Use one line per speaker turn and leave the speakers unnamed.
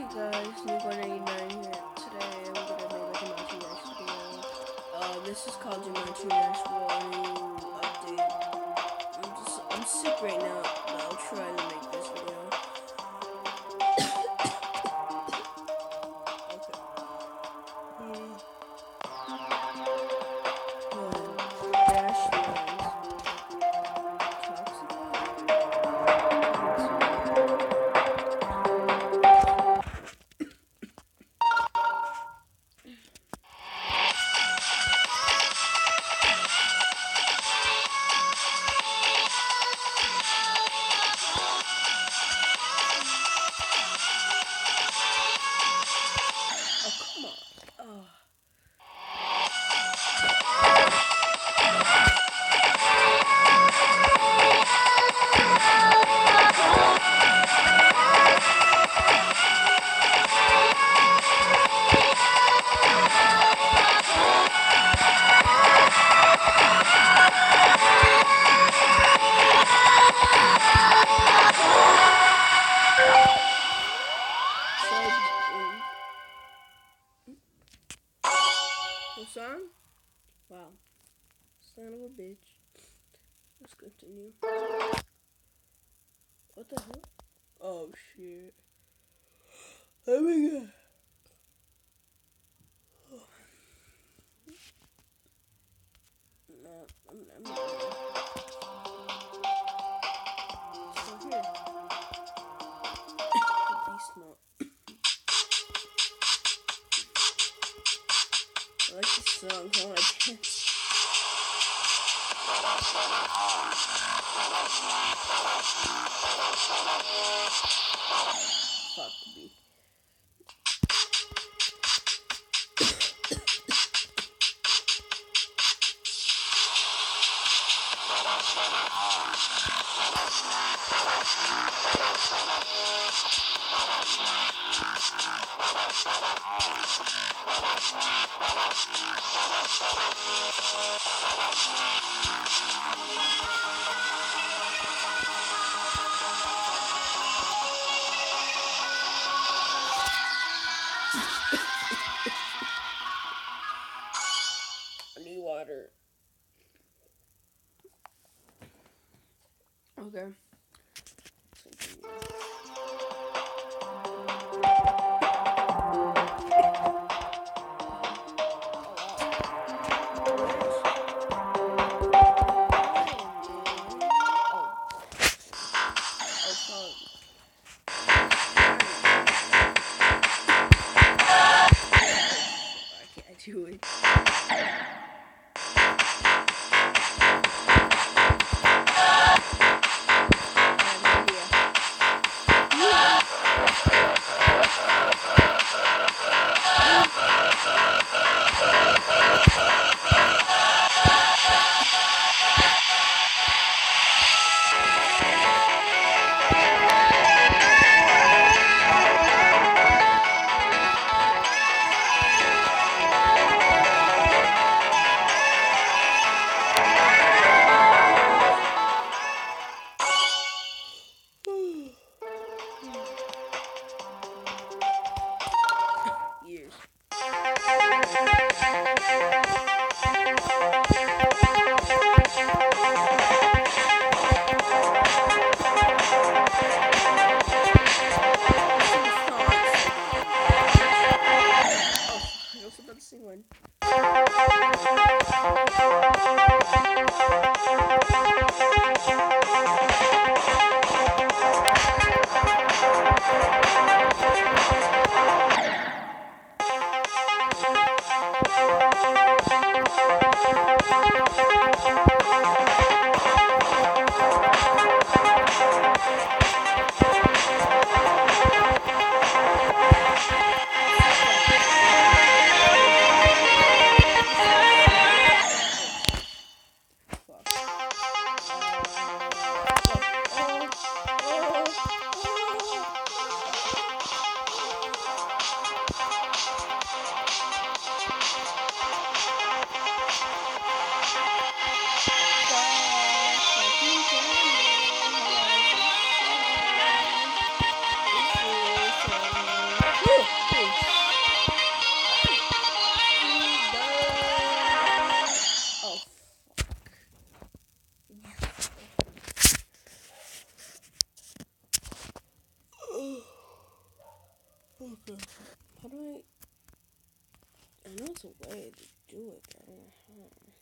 Guys, Nugo99 here. Today I'm gonna make a Jumanji Rush video. This is called Jumanji Rush New Update. I'm sick right now, but I'll try to make this video. Dash Son? Wow. Son of a bitch. Let's continue. What the hell? Oh shit. Oh my god. No, I'm not. Still here. At least not. I like this song, I want to dance. Fuck the beat. I need water. Okay. Do it. Oh, okay. How do I know it's a way to do it, though.